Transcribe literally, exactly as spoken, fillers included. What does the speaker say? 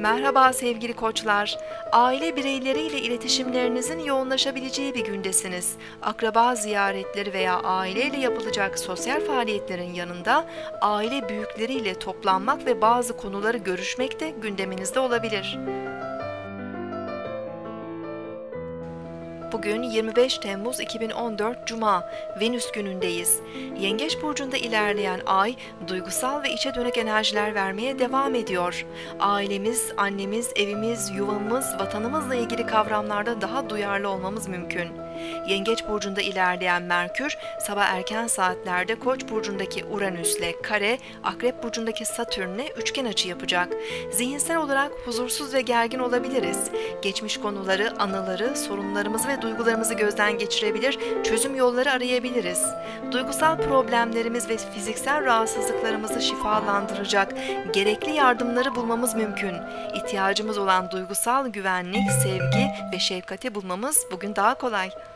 Merhaba sevgili koçlar. Aile bireyleriyle iletişimlerinizin yoğunlaşabileceği bir gündesiniz. Akraba ziyaretleri veya aileyle yapılacak sosyal faaliyetlerin yanında aile büyükleriyle toplanmak ve bazı konuları görüşmek de gündeminizde olabilir. Bugün yirmi beş Temmuz iki bin on dört Cuma, Venüs günündeyiz. Yengeç burcunda ilerleyen ay, duygusal ve içe dönük enerjiler vermeye devam ediyor. Ailemiz, annemiz, evimiz, yuvamız, vatanımızla ilgili kavramlarda daha duyarlı olmamız mümkün. Yengeç burcunda ilerleyen Merkür, sabah erken saatlerde Koç burcundaki Uranüs'le kare, Akrep burcundaki Satürn'le üçgen açı yapacak. Zihinsel olarak huzursuz ve gergin olabiliriz. Geçmiş konuları, anıları, sorunlarımızı ve duygularımızı gözden geçirebilir, çözüm yolları arayabiliriz. Duygusal problemlerimiz ve fiziksel rahatsızlıklarımızı şifalandıracak gerekli yardımları bulmamız mümkün. İhtiyacımız olan duygusal güvenlik, sevgi ve şefkati bulmamız bugün daha kolay.